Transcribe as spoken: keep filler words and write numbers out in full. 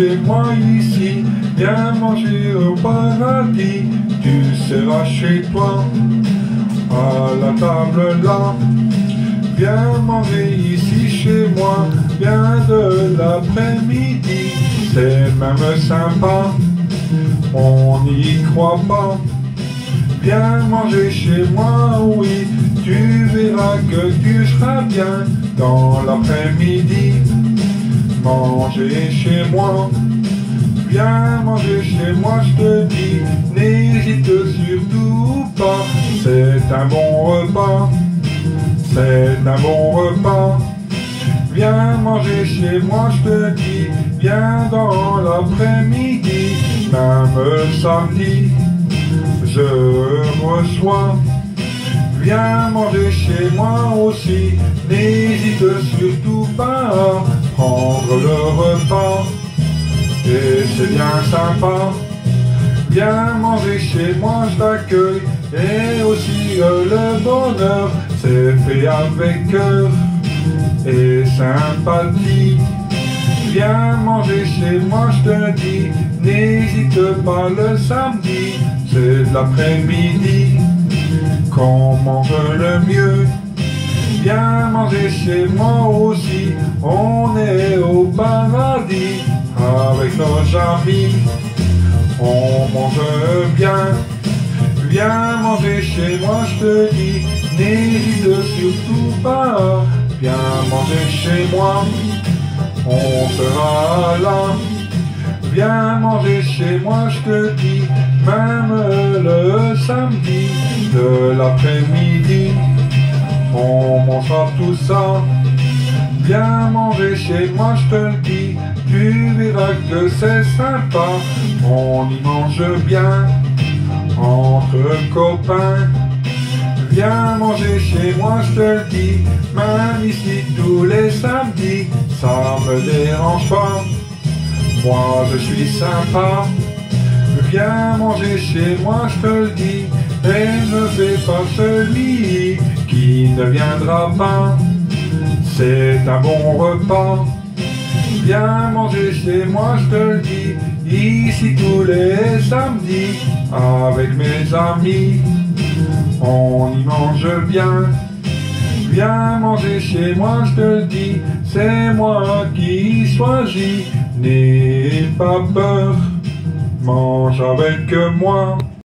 chez moi ici. Viens manger au paradis, tu seras chez toi, à la table là. Viens manger ici chez moi, viens de l'après-midi, c'est même sympa, on n'y croit pas. Viens manger chez moi, oui, tu verras que tu seras bien dans l'après-midi. Manger chez moi, viens manger chez moi, je te dis, n'hésite surtout pas, c'est un bon repas, c'est un bon repas. Viens manger chez moi, je te dis, viens dans l'après-midi, même samedi, je reçois. Viens manger chez moi aussi, n'hésite surtout pas à prendre le repas, et c'est bien sympa. Viens manger chez moi, je t'accueille, et aussi euh, le bonheur, c'est fait avec cœur et sympathie. Viens manger chez moi, je te dis, n'hésite pas le samedi, c'est de l'après-midi qu'on mange le mieux. Viens manger chez moi aussi, on est au paradis, avec nos amis, on mange bien. Viens manger chez moi, je te dis, n'hésite surtout pas, viens manger chez moi, on sera là. Viens manger chez moi, je te dis, même le samedi de l'après-midi, on mangera tout ça. Viens manger chez moi, je te le dis, tu verras que c'est sympa, on y mange bien, entre copains. Viens manger chez moi, je te le dis, même ici tous les samedis, ça me dérange pas, moi je suis sympa. Viens manger chez moi, je te le dis, et ne fais pas celui qui ne viendra pas, c'est un bon repas. Viens manger chez moi, je te le dis, ici tous les samedis, avec mes amis, on y mange bien. Viens manger chez moi, je te le dis, c'est moi qui choisis, n'aie pas peur, mange avec moi.